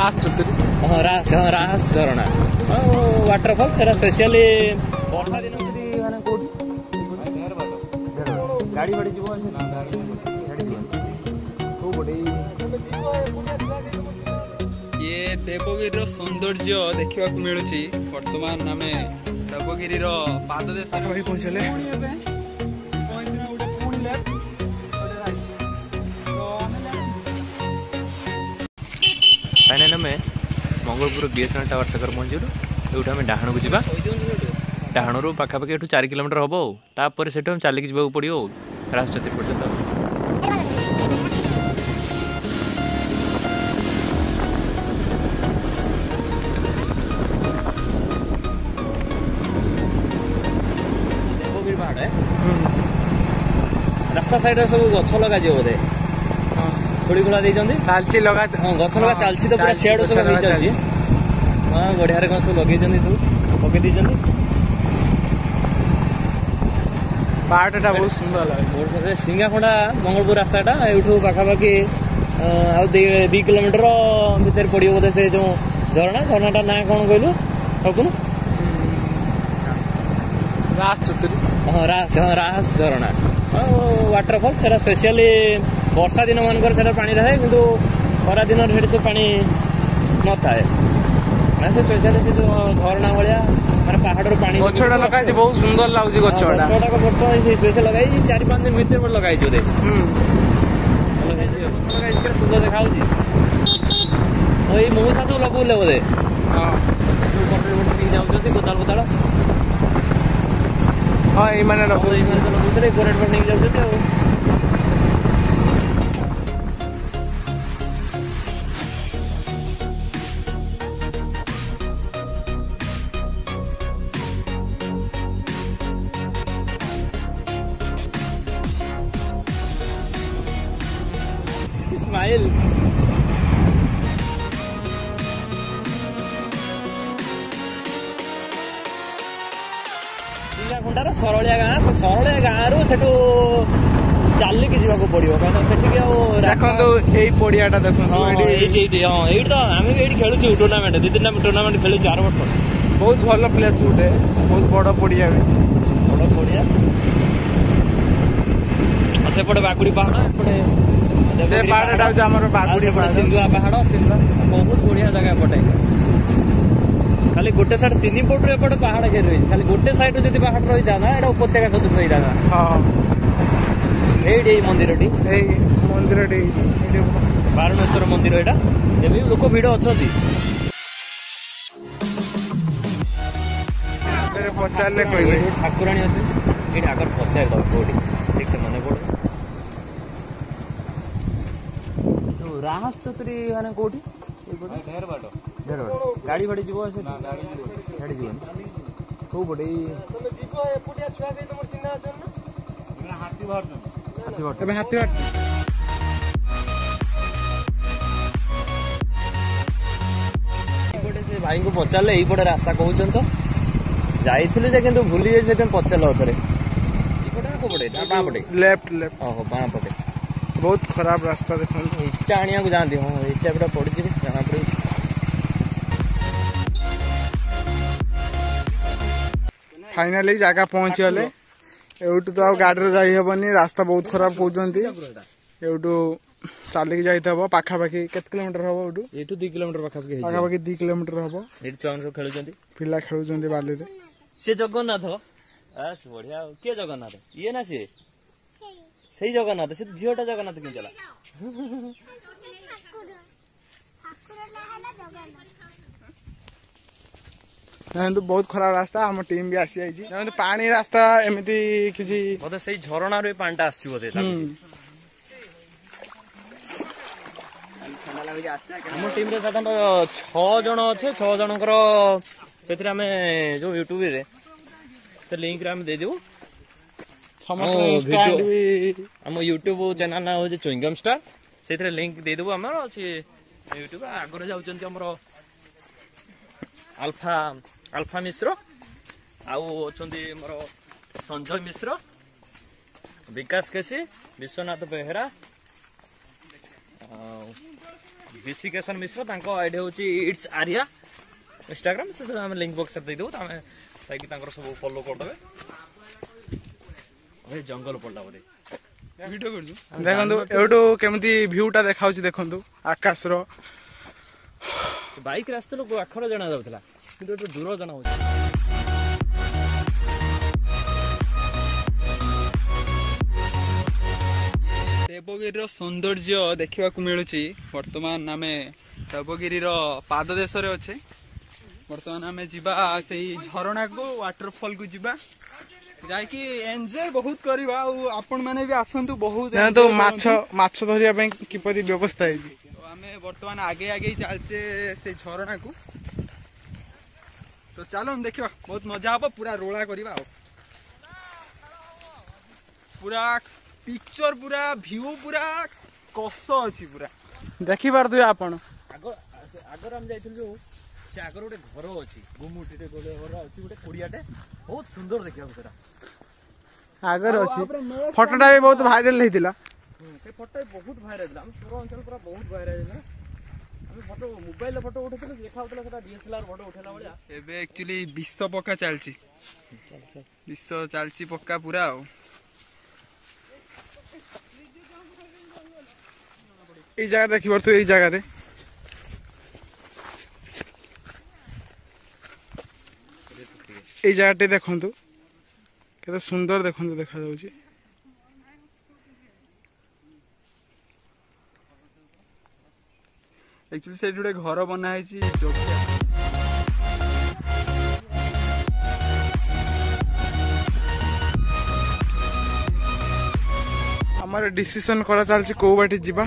रास झरणा वाटरफॉल से स्पेशली वर्षा दिन माने कोठी गाड़ी बाड़ी जीव ये देवगिरी सौंदर्य देखा मिलूँ वर्तमान आम देवगिरी पाद देश पहुंचले फाइनाल आम मंगलपुर बीएसएनएल टावर तक पहुंचू ये आम डाण को जा डाणु पाखापाखि 4 किलोमीटर हम तापर से चलिक जावाक पड़ो राजचौती पर्यटन रास्ता साइड सब गछ लगा बोधे खोली खोला चलती लगा हाँ गछ लगा चलती तो पूरा सियाड़ सब चलती हाँ बढ़िया कौन सब लगे सब पकई पार्टा बहुत सुंदर लगे सिंगाखंडा मंगलपुर रास्ताटा यूँ पाखापाखि 2 किलोमीटर भितर पड़ो बोधे से जो झरणा झरणाटा ना कौन कहलु कल्पना हाँ रास झरणा वाटरफॉल से स्पेशली वर्षा दिन मानक पानी रहे कि खरा दिन से पानी न थाए से स्पेशली से जो झरणा भाया माने पहाड़ पानी गछटा लगा बहुत सुंदर लगुच गछटा बर्तमान स्पेशल लगे 4-5 दिन भर लगे बोधे सुंदर देखा मऊसा सब लगौले बोधे कोदाल कोदाल हाँ ये लगुले गोरेट पर नहीं जाते इस्माइल सिंगाखंडार सरलिया गाँ रु से चलिक जावाक पड़ो कहीं पड़ियाटा देख हाँ तो आम ये खेलु टूर्णामेंट 2-3 टूर्णामेंट खेलु 4 वर्ष बहुत भल प्लेस गोटे बहुत बड़ पड़िया बड़ पड़िया सेपटे बागुड़ी पहाड़ एपटे से पहाड़टा सिंधुआ पहाड़ सिंधुआ बहुत बढ़िया जगह पटे खाली गोटे साइड 3 फुट एपटे पहाड़ घेर रही खाली गोटे साइड जब पहाड़ रही जाना एटा उपत्यका सदृश रही जाना हाँ ये मंदिरटी बारणेश्वर मंदिर एटा एबे लोक भिड़ अच्छा पचारे ठाकुराणी अच्छे ये आगर पचार दब कौटी ठीक से मन पड़े राहस चतुरी माने कोठी ढेर बाट गाड़ी बाड़ी जीव गाड़ी जीवन कौ पटे हाथी से भाई को पचारे यहीपटे रास्ता कहते तो जाइलु जे किंतु भूली जाए पचारे अथरे पटे बाँपटे लेफ्ट ओहो बाँपटे बहुत खराब रास्ता देख इटा आनिया जाती हाँ इटा पूरा पड़ी जाना पड़े फाइनाली जगह पहुंची गले एवटू तो गाड़ी जाई हेबनी रास्ता बहुत खराब कहते एवटू चलिक जाइथबो पाखापाखि केते किलोमीटर हबो एटू 2 किलोमीटर पाखापाखि 2 किलोमीटर हबो एटी छुआ सब खेलुचंती पिला खेलुचंती बाली रे से जगन्नाथ आस बढ़िया के जगन्नाथ ये ना से सही जगन्नाथ से झीटा जगन्नाथ कि चला तो बहुत खराब रास्ता हम टीम भी आसी जाइए पानी रास्ता एमती किसी बोधे से झरणा रे पानीटा आसछु बोधे हम टीम रे साधारण 6 जण अच्छे 6 जनकर से जो यूट्यूब रे से लिंक रे हम दे देबो आम यूट्यूब चैनल ना हो चुइंगम स्टार से लिंक दे देबो हमर अछि यूट्यूब आगरे जाउचंती हमर अल्फा मिश्र आउ अछंती हमर संजय मिश्र विकास केसी विश्वनाथ बेहरा विशिकेशन मिश्र तांको आईडी होची इट्स आर्या इंस्टाग्राम से हम लिंक बॉक्स दे देबो तमे ताकि तांकर सब फॉलो करदबे ओए जंगल पड़ला बोले वीडियो कर दू देखंतु एटो केमती व्यूटा देखाउची देखंतु आकाश रो बाइक रास्ते लोग आखर जना जाउतला किंतु एटो दूर जना होची देवगिरी सौंदर्य देखा मिलूँ बर्तमान आम देवगिरी पाद देश अच्छे बर्तमान आम जा से झरणा को वाटरफॉल को जीवा जाकि एंजॉय बहुत करवा आपण मैंने भी आसतु बहुत तो माछ धरिया किपरि व्यवस्था है आम बर्तमान आगे आगे चलचे से झरणा को तो चलो हम देखा बहुत मजा हम पूरा रोला करवा पूरा पिक्चर पूरा व्यू पूरा कस अछि पूरा देखि पारथु आपण आगर हम जाइथिल जो से आगर गोटे घर अछि गुमुटीटे गोटे घर अछि गोटे कुड़ियाटे बहुत सुंदर देखिया सेरा आगर अछि फोटोटा भी बहुत वायरल हेतिला से फोटो बहुत वायरल हम सुर अंचल पूरा बहुत वायरल ना हम फोटो मोबाइल फोटो उठेथिल देखाउतला सेटा डीएसएलआर फोटो उठेला बळिया एबे एक्चुअली विश्व पक्का चलछि विश्व चलछि पक्का पूरा এই জায়গা দেখি পারতো এই জায়গারে এই জায়গাটি দেখন্তু কেতে সুন্দর দেখন্তু দেখা যাଉଛି एक्चुअली से गोटे घर बना है हमारे डिसीजन करा चलछि को बाटी जीवा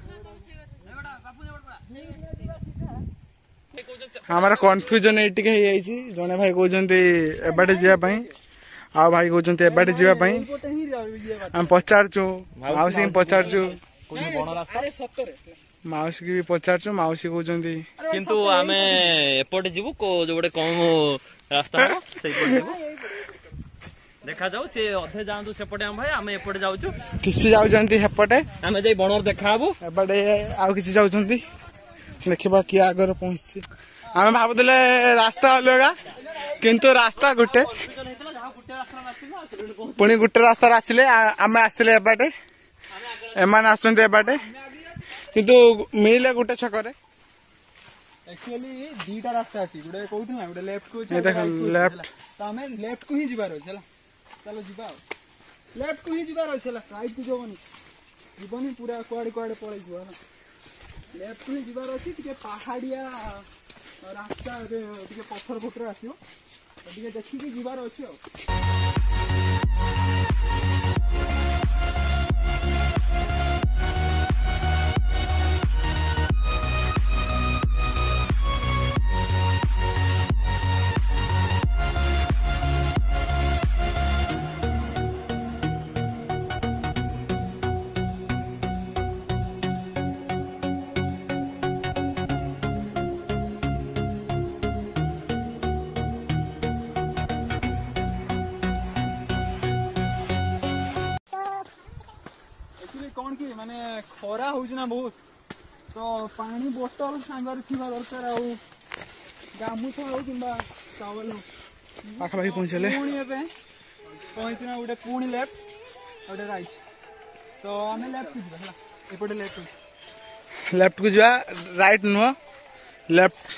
हमारा कन्फ्यूजन एटी के है जने भाई कहते एबाटे जावाई आ भाई कहते एबाटे जावाई हम पचारचु माउसी पचारचु माउसी की भी पचारचु माउसी कहते किंतु आमे एपटे जीवु को जो गोटे कम रास्ता हो सेई पटे जीवु देखा जाऊ से अधे जांतु सेपटे हम भाई आमे एपटे जाउछु किसी जाउचंती हेपटे आमे जाई बनर देखाबो एबाटे आ किसी जाउचंती देखिबा कि आगर पहुंचछि आमे भाबुतले रास्ता अलगा किंतु रास्ता गुटे पुणी गुटे रास्ता आसिले आमे आसिले एबाटे एमान आसचंती एबाटे किंतु मिले गुटे छकरे एक्चुअली दीटा रास्ता अछि गुटे कहउथला गुटे लेफ्ट को ए देख लेफ्ट तो हमें लेफ्ट को ही जिबार अछि हला चलो जिबा लेफ्ट को ही जिबार अछि हला राइट को जोबनी जीवनी पूरा कुआडे कुआडे पळै जिवा लेफ्ट को ही जिबार अछि टिके पहाड़िया रास्ता टिके पत्थर फुटर आसियो टिके देखि के जिबार अछि कौन की माने खरा होउछ ना बहुत तो पानी बोतल सांगर थिबा दरकार आ गामुछा हो किंबा चावल हो आखा भाई पहुंचले पुणी एबे पहुंचना उडे पुणी लेफ्ट उडे राइट तो हमें लेफ्ट को हला एपटे लेफ्ट को जा राइट नो लेफ्ट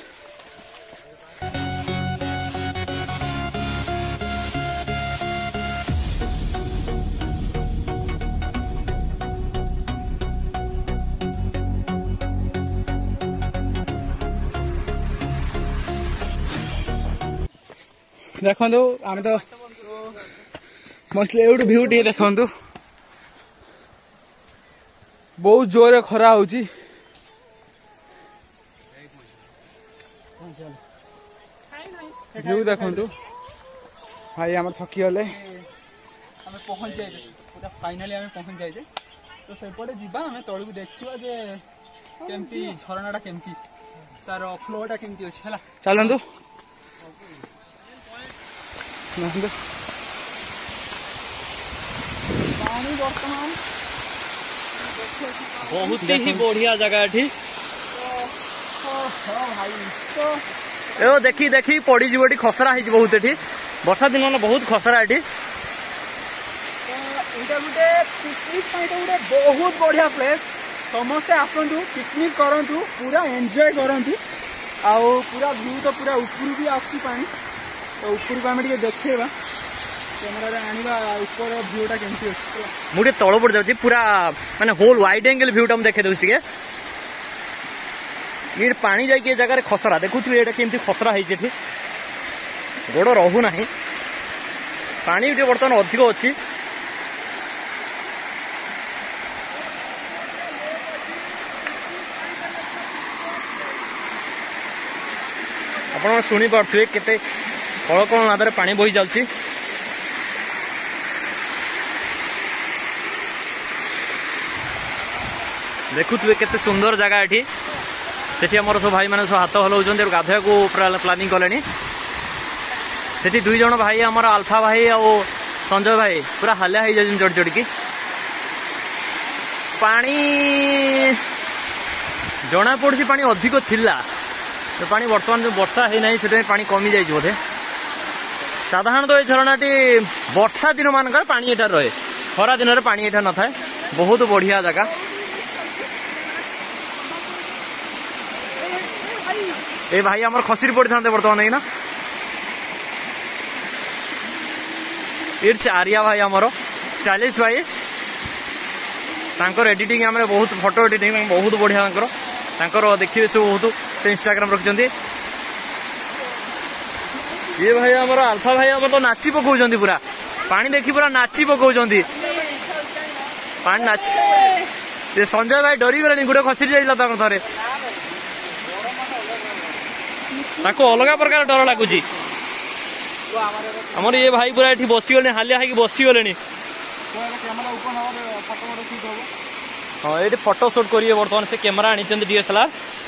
देखो आम तो मछली एवढ भ्यू टे देखु बहुत जोर खरा हो भ्यू देखु भाई आम थकी गले हमें पहुंच जाए पूरा फाइनली हमें पहुंच जाए तो सेपटे जीवा हमें तौल को देखा जे केमती झरणाटा केमती तार फ्लोटा केमती अच्छी है चलतु पानी बर्तमान बहुत ही बढ़िया जगह भाई तो ए देखी देखी पड़ी जीव एठी खसरा है बहुत एठी वर्षा दिन में बहुत खसरा एठी एटा गुटे पिकनिक पाई तो गुटे बहुत बढ़िया प्लेस समस्ते आसतु पिकनिक करंतु पूरा एंजॉय करंतु आउ पूरा व्यू तो पूरा ऊपर भी आसी पानी तो ऊपर को आम देखा कैमेरा आनिबा ऊपर व्यूटा केमती अछि मुझे तल पड़ जाउची पूरा माने होल वाइड एंगल व्यूटा हम देखे दउची ये पानी जाके ये जगह खसरा देखु एटा केमती खसरा है गोड़ रहू ना पानी भी बर्तमान अधिक अच्छी आप शुणी पारे केते कल कल नादर पानी बही जाउची देखुए केते सुंदर जगह एठी सेठी हमर सब भाई माने सब हाथ हलाउछन गाधोया को प्लानिंग कले सेठी दुई जन भाई हमर अल्फा भाई और संजय भाई पूरा हालिया हो जाए चढ़ चढ़ी पानी जना पड़ी पानी अधिक थिला तो पानी बर्तमान जो वर्षा है ना से पानी कमी जाए बोधे साधारणतः तो ये झरनाटी वर्षा दिन मानक पानी एठार रहे खरा दिन में पानी एठार न था बहुत बढ़िया जगह ए भाई आमर खसी पड़ी था बर्तमान ना इट्स आर्या भाई आमर स्टाइलिश भाई तांकर एडिटिंग आम बहुत फोटो एडिटिंग बहुत बढ़िया तांकर देखिए सब बहुत से इंस्टाग्राम रखिंट ये भाई आमर अल्फा भाई आम तो नाची पकाउछंती पूरा पानी देखी पूरा नाची पकाउछंती पानी नाच ये संजय भाई डरी गले गोटे खसी जाइला थे ताको अलग प्रकार डर लगुच आमर ये भाई पूरा ये बसीगले हालिया है बसीगले हाँ ये फोटो शूट करिए बर्तमान से कैमेरा आनी डीएसएलआर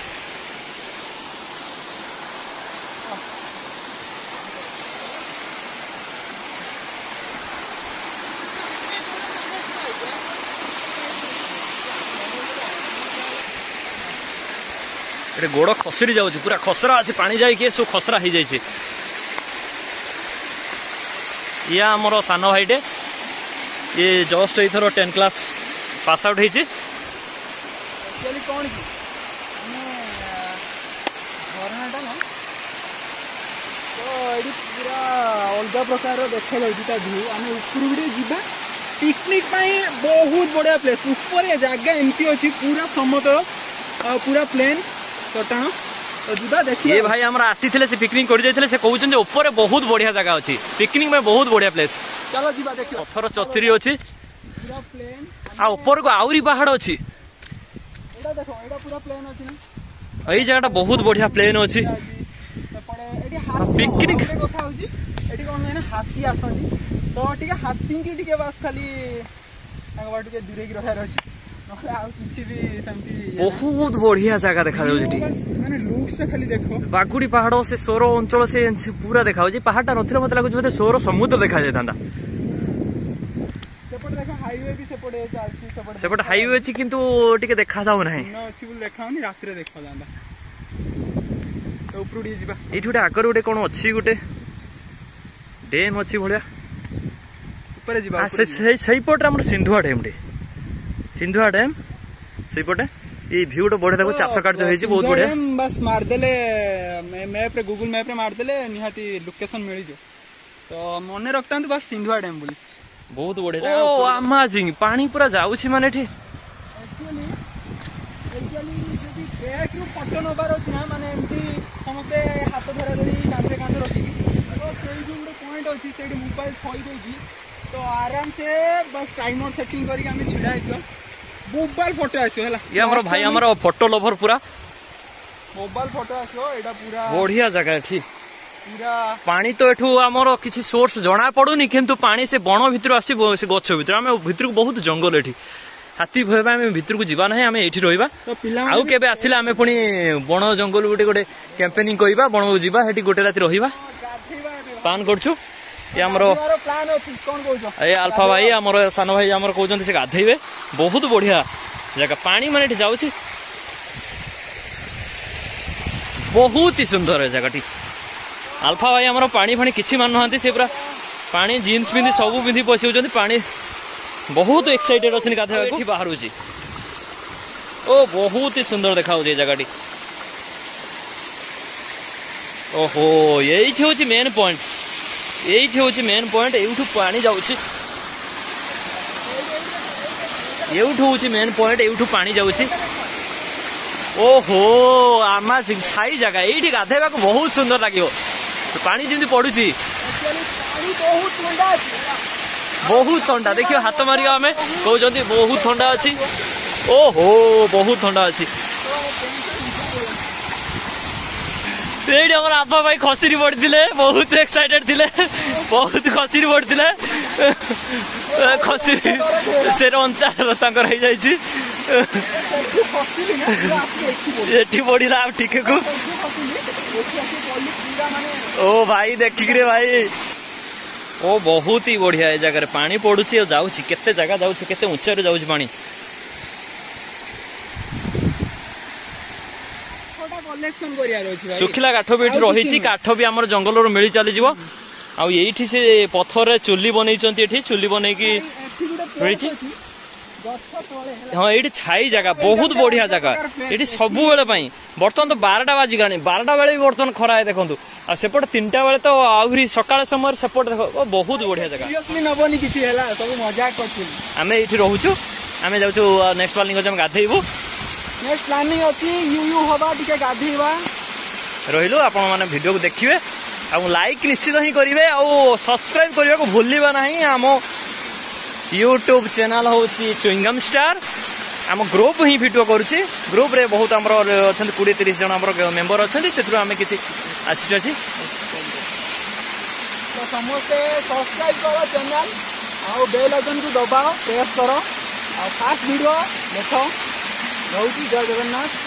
ये गोड़ खसरी जाऊँ पूरा खसरा आसी पानी जाइए सब खसरा हो जाए या आमर सान भाईटे ये जस्ट एथर 10 क्लास पास आउट होती कौन झरनाटा ना तो ये पूरा अलग प्रकार देखा जाता व्यू आम ऊपर जा पिकनिक बहुत बढ़िया प्लेस ऊपर जगह एमती अच्छी पूरा समतल पूरा प्लेन चट्टाण तो जुदा देखिए ये भाई हमरा आसी थे से पिकनिक कर जाइए से कहउछन जे ऊपर बहुत बढ़िया जगह अच्छी पिकनिक में बहुत बढ़िया प्लेस चलो जीवा देखियो पत्थर चतरी अच्छी पूरा प्लेन आ ऊपर को आउरी पहाड़ अच्छी एटा देखो एटा पूरा प्लेन अछि ना एई जगहटा बहुत बढ़िया प्लेन अच्छी पिकनिक कथा होची एटी कोन ना हाथी आसंती तो टिके हाथी की टिके बस खाली आग बाटू के दूरे की रहर अछि नहले आ किछि भी सेमती बहुत बढ़िया जगह देखा जाउछि माने लुक्स ता खाली देखो बागुड़ी पहाड़ से सोर अंचल से पूरा देखा जाउछि पहाड़टा नथिले मत लागुछि मते सोर समुद्र देखा जायतांदा सेपट देखो हाईवे भी सेपट अछि सेपट हाईवे अछि किंतु टिके देखा जाउ नाही न अछि बोल देखाउनी रात्रि देखा जांदा तो ऊपर उड़ी जीवा एठी गोटे आगर गोटे कोन अछि गोटे डैम अछि भलिया ऊपर जीवा सही पटे हमर सिंधुआ डैम रे सिंधुआ डैम सही पटे ये व्यू तो बढ़िया देखो चाष कार्य होइछि बहुत बढ़िया बस मार देले मैप रे गूगल मैप रे मार देले निहाती लोकेशन मिली जो तो मने रखतांतु बस सिंधुआ डैम बोली बहुत बढ़िया जगह ओ अमेजिंग पानी पूरा जाउछि माने एठी एक्चुअली जदी बैक रो फोटो नबार अछि ना माने एमती समस्त हाथ धरा धरी कांधे कांधे रखी तो सेई जो पॉइंट अछि सेडी मोबाइल थई देछि तो आराम से बस टाइमर सेटिंग करके हमें छिड़ा आइतो मोबाइल फोटो आसियो हला ये हमर भाई हमर फोटो लवर पूरा मोबाइल फोटो आसियो एटा पूरा बढ़िया जगह एठी पूरा पानी तो एठू हमर किछि सोर्स जणा पडुनी किंतु पानी से बण भितर आसी से गछ भितर हम भितर को बहुत जंगल एठी हाथी भयबा हम भितर को जीवा नहीं हम एठी रहिबा तो पिला आउ केबे आसिला हम पुनी बण जंगल गोटे गोटे कैंपेनिंग करिबा बण को जीवा हेठी गोटे राती रहिबा प्लान करछु ये हमरो प्लान अछि कोन कहउछो ए अल्फा भाई हमर सान भाई हमर कहउछन से गाधैबे बहुत बढ़िया जगह पानी माने एठी जाउछि बहुत ही सुंदर है जगह। आल्फा भाई आमर पानी फाणी किसी मान ना से पूरा पानी जीन्स पिंधि सब पिंधि पशि होती पानी बहुत एक्साइटेड अच्छे गाधे बाहर ओ बहुत ही सुंदर देखा जगह। ओहो ये हूँ मेन पॉइंट ये हूँ मेन पॉइंट यूठू पानी जाऊँगी हूँ मेन पॉइंट यूठू पानी जाऊँगी। ओहो आमा छाई जगह ये गाधेवा को बहुत सुंदर लगे पानी जमी पड़ू बहुत ठंडा देखिए हाथ मारिया आम कहते बहुत ठंडा अच्छी। ओहो बहुत ठंडा अच्छी ये आफा भाई खसी पड़ते बहुत एक्साइटेड थे बहुत खसी पड़ते खसी से अंचार ये पड़ा टिके को ओ भाई देखिक भाई ओ बहुत ही बढ़िया ये जगह पानी पड़ुची जाऊँगी केते जगह जाऊँगी केते ऊंचा जाऊँगी पानी सुखिला काठ भी रही काठ भी आम जंगल मिली चली आईठी से पथर चुली बनई चुली बनई मिली हाँ ये छाई जगह बहुत बढ़िया जगह ये सब बेले बर्तमान तो 12टा बाजिगला 12टा बेले भी बर्तमान खरा है देखो आ सेपट 3टा बेले तो आहरी सकाळ समय सेपट देख बहुत बढ़िया जगह आम ये रोचु आम जाऊँ नेक्स्ट प्लानिंग गाधेबू नेक्स्ट प्लानिंग अछि यू हवा टिके गाधेबा रहिलो आपण माने वीडियो को देखिबे आ लाइक निश्चित ही करिवे आ सब्सक्राइब करबा को भूलिबा नाही आम यूट्यूब चैनल होची चुइंगम स्टार आम ग्रुप ही वीडियो करूची ग्रुप रे बहुत हमर अछन 20-30 जन हमर मेंबर अछन सेथरो आमे किछि आछि अछि तो समस्त सब्सक्राइब करो चैनल आ बेल आइकन को दबाओ प्रेस करो आ फास्ट वीडियो देखो बहुत ही जय जगन्नाथ।